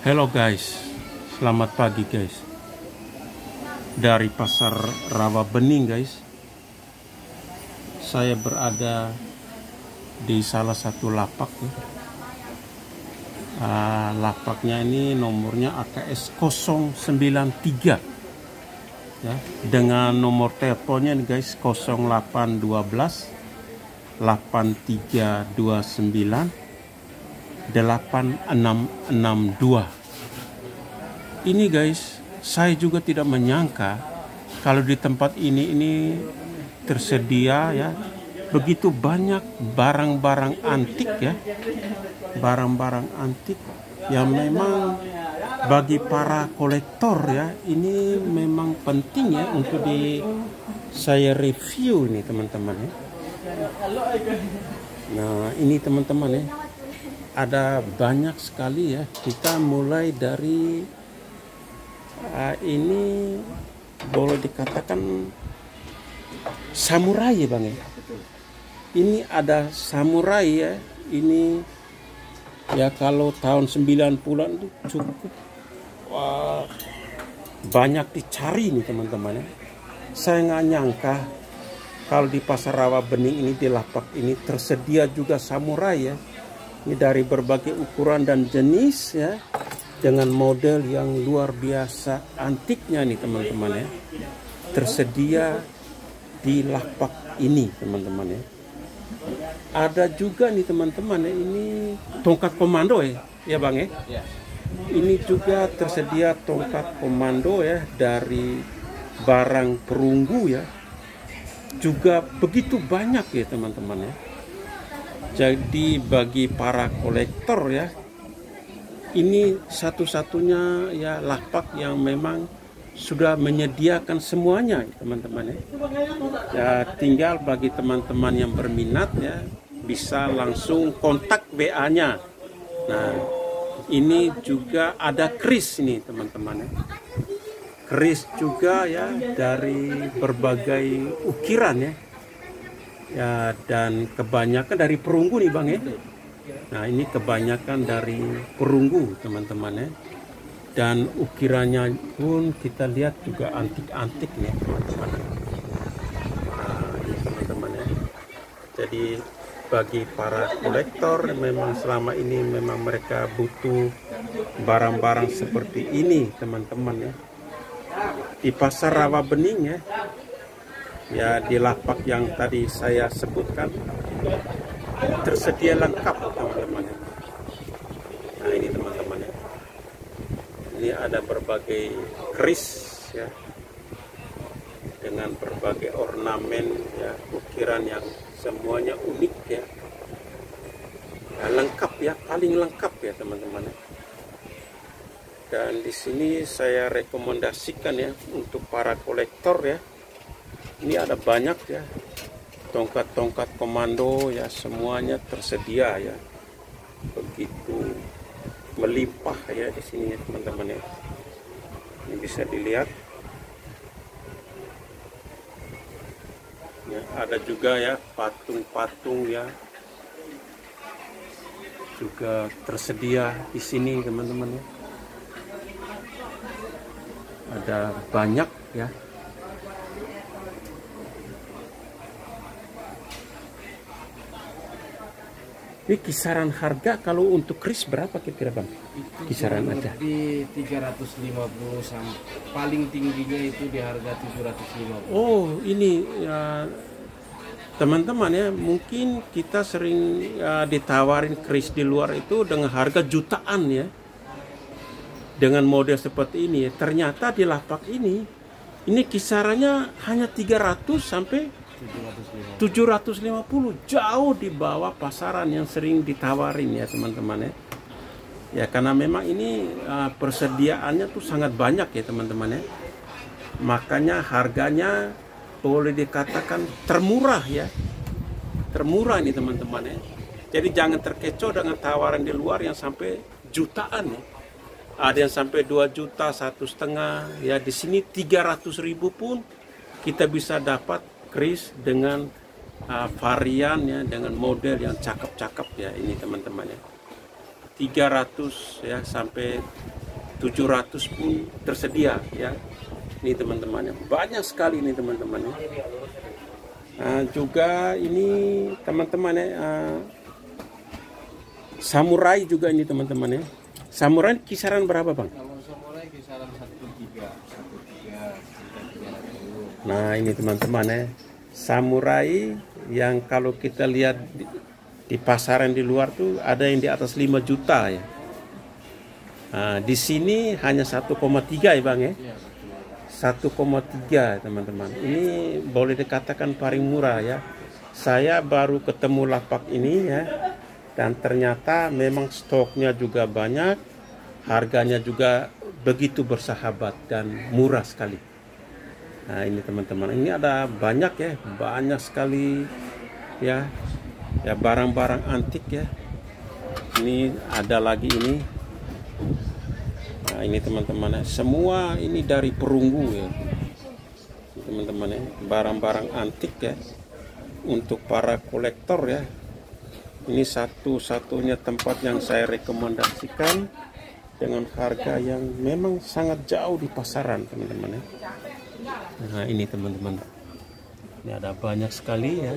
Hello guys, selamat pagi guys. Dari pasar Rawa Bening guys, saya berada di salah satu lapak ya. Lapaknya ini nomornya AKS 093 ya, dengan nomor teleponnya nih guys 0812 8329 8662. Ini guys, saya juga tidak menyangka kalau di tempat ini tersedia ya begitu banyak barang-barang antik ya, barang-barang antik yang memang bagi para kolektor ya ini memang penting ya untuk saya review nih teman-teman ya. Nah ini teman-teman ya, ada banyak sekali ya. Kita mulai dari ini boleh dikatakan samurai ya bang ya. Ini ada samurai ya. Ini ya kalau tahun 90-an itu cukup banyak dicari nih teman-teman ya. Saya nggak nyangka kalau di pasar Rawa Bening ini, di lapak ini tersedia juga samurai ya. Ini dari berbagai ukuran dan jenis ya, dengan model yang luar biasa antiknya nih teman-teman ya. Tersedia di lapak ini teman-teman ya. Ada juga nih teman-teman ya, ini tongkat komando ya bang ya. Ini juga tersedia tongkat komando ya, dari barang perunggu ya. Juga begitu banyak ya teman-teman ya. Jadi bagi para kolektor ya, ini satu-satunya ya lapak yang memang sudah menyediakan semuanya teman-teman ya. Ya tinggal bagi teman-teman yang berminat ya bisa langsung kontak WA-nya. Nah ini juga ada keris ini teman-teman ya. Keris juga ya dari berbagai ukiran ya. Ya dan kebanyakan dari perunggu nih bang ya. Nah ini kebanyakan dari perunggu teman-teman ya. Dan ukirannya pun kita lihat juga antik-antik nih teman-teman. Nah ini teman-teman ya. Jadi bagi para kolektor memang selama ini memang mereka butuh barang-barang seperti ini teman-teman ya. Di pasar Rawa Bening ya. Ya di lapak yang tadi saya sebutkan tersedia lengkap teman-teman. Nah ini teman-teman ya. Ini ada berbagai keris ya, dengan berbagai ornamen ya, ukiran yang semuanya unik ya. Nah, lengkap ya, paling lengkap ya teman-teman ya. Dan di sini saya rekomendasikan ya untuk para kolektor ya. Ini ada banyak ya, tongkat-tongkat komando ya, semuanya tersedia ya, begitu melimpah ya di sini ya teman-teman ya. Ini bisa dilihat ya, ada juga ya patung-patung ya, juga tersedia di sini teman-teman ya. Ada banyak ya. Ini kisaran harga kalau untuk keris berapa kira-kira bang? Kisaran aja. Di 350 sampai paling tingginya itu di harga 750. Oh ini ya teman-teman ya, mungkin kita sering ditawarin keris di luar itu dengan harga jutaan ya. Dengan model seperti ini ya. Ternyata di lapak ini kisarannya hanya 300 sampai 750, jauh di bawah pasaran yang sering ditawarin ya teman-teman ya. Ya karena memang ini persediaannya tuh sangat banyak ya teman-teman ya. Makanya harganya boleh dikatakan termurah ya. Termurah ini teman-teman ya. Jadi jangan terkecoh dengan tawaran di luar yang sampai jutaan ya. Ada yang sampai 2 juta, 1,5 ya. Di sini 300.000 pun kita bisa dapat keris dengan varian ya, dengan model yang cakep-cakep ya ini teman-teman ya. 300 ya sampai 700 pun tersedia ya. Ini teman-teman ya, banyak sekali ini teman-teman ya. Juga ini teman-teman ya, samurai juga ini teman-teman ya. Samurai kisaran berapa bang? Kalau samurai kisaran 1.300. Nah ini teman-teman ya, samurai yang kalau kita lihat di pasaran di luar tuh ada yang di atas 5 juta ya. Di sini hanya 1,3 ya bang ya. 1,3 teman-teman. Ini boleh dikatakan paling murah ya. Saya baru ketemu lapak ini ya, dan ternyata memang stoknya juga banyak, harganya juga begitu bersahabat dan murah sekali. Nah ini teman-teman, ini ada banyak ya, banyak sekali ya, ya barang-barang antik ya. Ini ada lagi ini. Nah ini teman-teman ya, semua ini dari perunggu ya, teman-teman ya, barang-barang antik ya, untuk para kolektor ya. Ini satu-satunya tempat yang saya rekomendasikan dengan harga yang memang sangat jauh di pasaran teman-teman ya. Nah ini teman-teman, ini ada banyak sekali ya.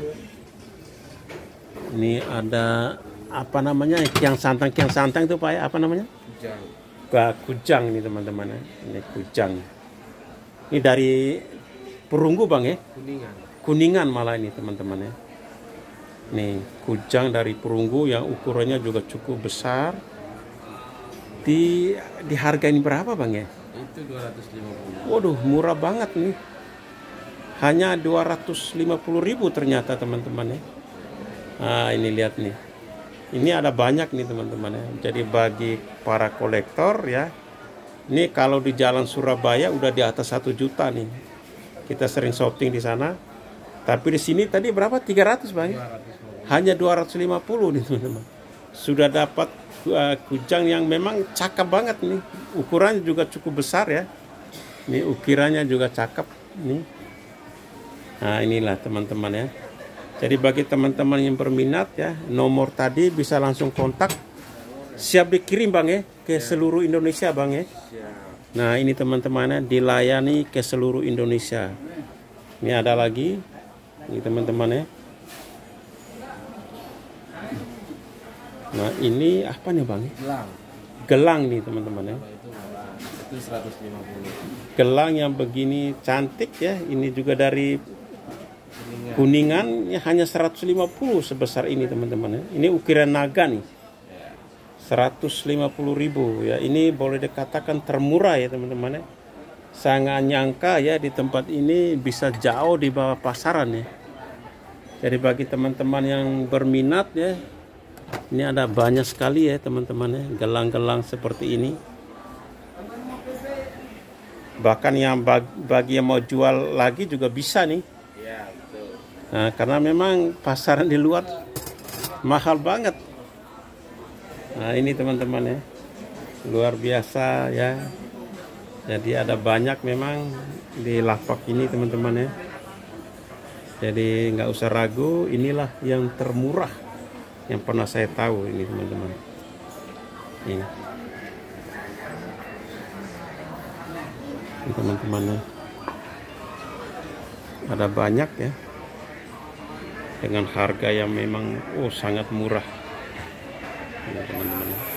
Ini ada apa namanya, kiang santang itu pak ya, apa namanya? Kujang ini teman-teman ya. Ini kujang. Ini dari perunggu bang ya? Kuningan malah ini teman-teman ya. Nih kujang dari perunggu yang ukurannya juga cukup besar. Di harga ini berapa bang ya? Itu 250. Waduh murah banget nih. Hanya 250.000 ternyata teman-teman ya. Nah ini lihat nih. Ini ada banyak nih teman-teman ya. Jadi bagi para kolektor ya. Ini kalau di Jalan Surabaya udah di atas 1 juta nih. Kita sering shopping di sana. Tapi di sini tadi berapa? 300 bang? 250. Hanya 250 nih teman-teman. Sudah dapat kujang yang memang cakep banget nih. Ukurannya juga cukup besar ya. Ini ukirannya juga cakep nih. Nah inilah teman-teman ya. Jadi bagi teman-teman yang berminat ya, nomor tadi bisa langsung kontak. Siap dikirim bang ya ke seluruh Indonesia bang ya. Nah ini teman-teman ya, dilayani ke seluruh Indonesia. Ini ada lagi. Ini teman-teman ya. Nah ini apa nih bang? Gelang nih teman-teman ya. Itu 150. Gelang yang begini cantik ya. Ini juga dari Kuningan ya, hanya 150 sebesar ini teman-teman ya. Ini ukiran naga nih. 150.000 ya. Ini boleh dikatakan termurah ya teman-teman ya. Sangat nyangka ya di tempat ini bisa jauh di bawah pasaran ya. Jadi bagi teman-teman yang berminat ya, ini ada banyak sekali ya teman-teman ya, gelang-gelang seperti ini. Bahkan yang bagi yang mau jual lagi juga bisa nih. Nah, karena memang pasaran di luar mahal banget. Nah ini teman-teman ya, luar biasa ya. Jadi ada banyak memang di lapak ini teman-teman ya. Jadi nggak usah ragu, inilah yang termurah yang pernah saya tahu ini teman-teman. Ini teman-teman ya. Ada banyak ya. Dengan harga yang memang sangat murah. Ya, teman-teman.